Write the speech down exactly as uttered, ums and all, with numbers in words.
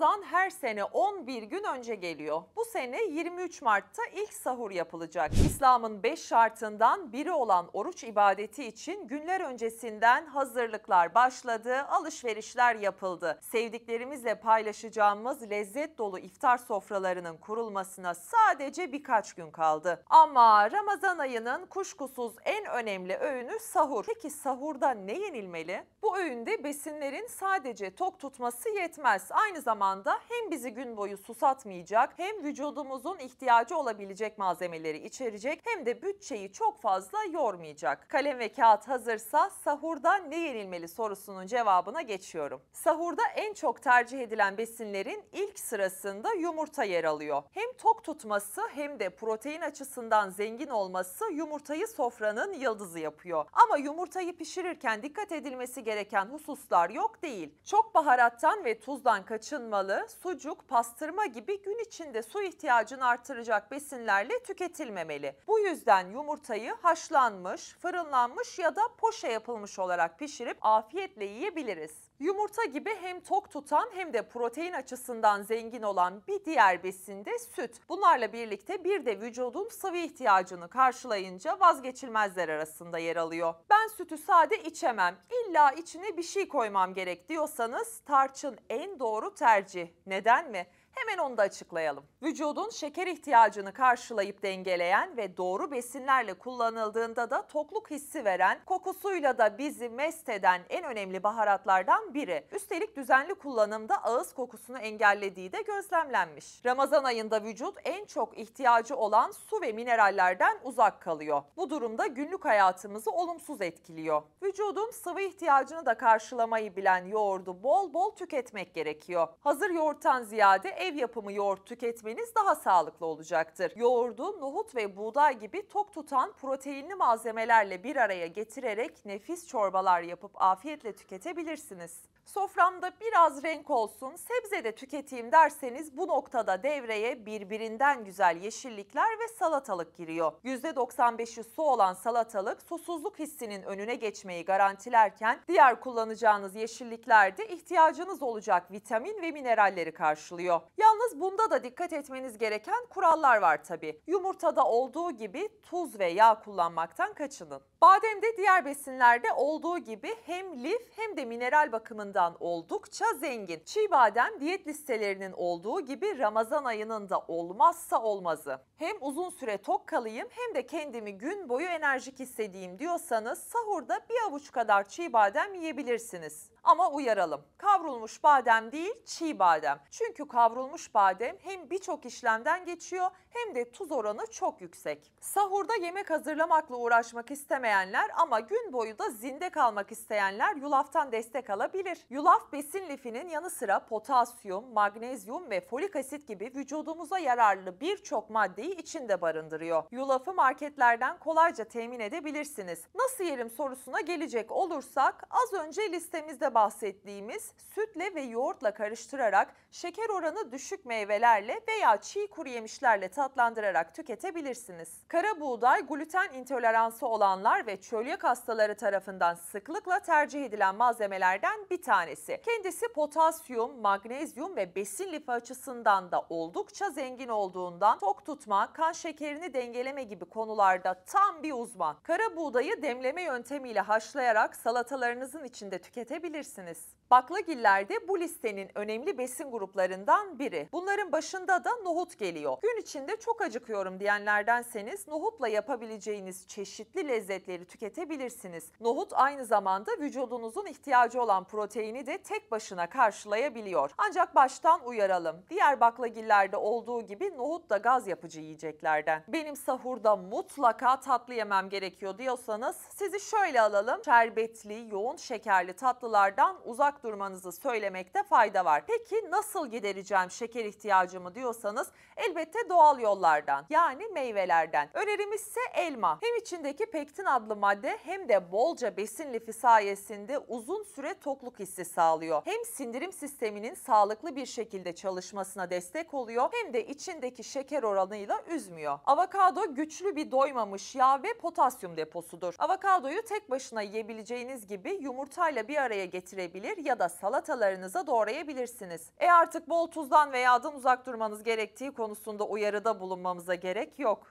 Ramazan her sene on bir gün önce geliyor. Bu sene yirmi üç Mart'ta ilk sahur yapılacak. İslam'ın beş şartından biri olan oruç ibadeti için günler öncesinden hazırlıklar başladı, alışverişler yapıldı. Sevdiklerimizle paylaşacağımız lezzet dolu iftar sofralarının kurulmasına sadece birkaç gün kaldı. Ama Ramazan ayının kuşkusuz en önemli öğünü sahur. Peki sahurda ne yenilmeli? Bu öğünde besinlerin sadece tok tutması yetmez. Aynı zamanda hem bizi gün boyu susatmayacak, hem vücudumuzun ihtiyacı olabilecek malzemeleri içerecek, hem de bütçeyi çok fazla yormayacak. Kalem ve kağıt hazırsa sahurda ne yenilmeli sorusunun cevabına geçiyorum. Sahurda en çok tercih edilen besinlerin ilk sırasında yumurta yer alıyor. Hem tok tutması hem de protein açısından zengin olması yumurtayı sofranın yıldızı yapıyor. Ama yumurtayı pişirirken dikkat edilmesi gereken hususlar yok değil. Çok baharattan ve tuzdan kaçınmalı, sucuk, pastırma gibi gün içinde su ihtiyacını artıracak besinlerle tüketilmemeli. Bu yüzden yumurtayı haşlanmış, fırınlanmış ya da poşe yapılmış olarak pişirip afiyetle yiyebiliriz. Yumurta gibi hem tok tutan hem de protein açısından zengin olan bir diğer besin de süt. Bunlarla birlikte bir de vücudun sıvı ihtiyacını karşılayınca vazgeçilmezler arasında yer alıyor. Ben sütü sade içemem, illa içine bir şey koymam gerek diyorsanız tarçın en doğru tercih. Neden mi? Hemen onu da açıklayalım. Vücudun şeker ihtiyacını karşılayıp dengeleyen ve doğru besinlerle kullanıldığında da tokluk hissi veren, kokusuyla da bizi mest eden en önemli baharatlardan biri. Üstelik düzenli kullanımda ağız kokusunu engellediği de gözlemlenmiş. Ramazan ayında vücut en çok ihtiyacı olan su ve minerallerden uzak kalıyor. Bu durumda günlük hayatımızı olumsuz etkiliyor. Vücudun sıvı ihtiyacını da karşılamayı bilen yoğurdu bol bol tüketmek gerekiyor. Hazır yoğurttan ziyade ev yapımı yoğurt tüketmeniz daha sağlıklı olacaktır. Yoğurdu nohut ve buğday gibi tok tutan proteinli malzemelerle bir araya getirerek nefis çorbalar yapıp afiyetle tüketebilirsiniz. Soframda biraz renk olsun, sebze de tüketeyim derseniz bu noktada devreye birbirinden güzel yeşillikler ve salatalık giriyor. yüzde doksan beşi su olan salatalık susuzluk hissinin önüne geçmeyi garantilerken diğer kullanacağınız yeşillikler de ihtiyacınız olacak vitamin ve mineralleri karşılıyor. Yalnız bunda da dikkat etmeniz gereken kurallar var tabii. Yumurtada olduğu gibi tuz ve yağ kullanmaktan kaçının. Bademde diğer besinlerde olduğu gibi hem lif hem de mineral bakımından oldukça zengin. Çiğ badem diyet listelerinin olduğu gibi Ramazan ayının da olmazsa olmazı. Hem uzun süre tok kalayım hem de kendimi gün boyu enerjik hissedeyim diyorsanız sahurda bir avuç kadar çiğ badem yiyebilirsiniz. Ama uyaralım, kavrulmuş badem değil çiğ badem. Çünkü kavrulmuş badem hem birçok işlemden geçiyor hem de tuz oranı çok yüksek. Sahurda yemek hazırlamakla uğraşmak istemeyenler ama gün boyu da zinde kalmak isteyenler yulaftan destek alabilir. Yulaf besin lifinin yanı sıra potasyum, magnezyum ve folik asit gibi vücudumuza yararlı birçok maddeyi içinde barındırıyor. Yulafı marketlerden kolayca temin edebilirsiniz. Nasıl yerim sorusuna gelecek olursak az önce listemizde bahsettiğimiz sütle ve yoğurtla karıştırarak şeker oranı düşük meyvelerle veya çiğ kuru yemişlerle tatlandırarak tüketebilirsiniz. Kara buğday gluten intoleransı olanlar ve çölyak hastaları tarafından sıklıkla tercih edilen malzemelerden bir tanesi. Kendisi potasyum, magnezyum ve besin lifi açısından da oldukça zengin olduğundan tok tutma, kan şekerini dengeleme gibi konularda tam bir uzman. Kara buğdayı demleme yöntemiyle haşlayarak salatalarınızın içinde tüketebilirsiniz. Baklagiller de bu listenin önemli besin gruplarından biri. Bunların başında da nohut geliyor. Gün içinde çok acıkıyorum diyenlerdenseniz nohutla yapabileceğiniz çeşitli lezzetleri tüketebilirsiniz. Nohut aynı zamanda vücudunuzun ihtiyacı olan proteini de tek başına karşılayabiliyor. Ancak baştan uyaralım. Diğer baklagillerde olduğu gibi nohut da gaz yapıcı yiyeceklerden. Benim sahurda mutlaka tatlı yemem gerekiyor diyorsanız sizi şöyle alalım. Şerbetli, yoğun şekerli tatlılardan uzak durmanızı söylemekte fayda var. Peki nasıl gidereceğim şeker ihtiyacımı diyorsanız elbette doğal yollardan, yani meyvelerden. Önerimiz ise elma. Hem içindeki pektin adlı madde hem de bolca besin lifi sayesinde uzun süre tokluk hissi sağlıyor. Hem sindirim sisteminin sağlıklı bir şekilde çalışmasına destek oluyor hem de içindeki şeker oranıyla üzmüyor. Avokado güçlü bir doymamış yağ ve potasyum deposudur. Avokadoyu tek başına yiyebileceğiniz gibi yumurtayla bir araya getirip getirebilir ya da salatalarınıza doğrayabilirsiniz. E artık bol tuzdan ve yağdan uzak durmanız gerektiği konusunda uyarıda bulunmamıza gerek yok.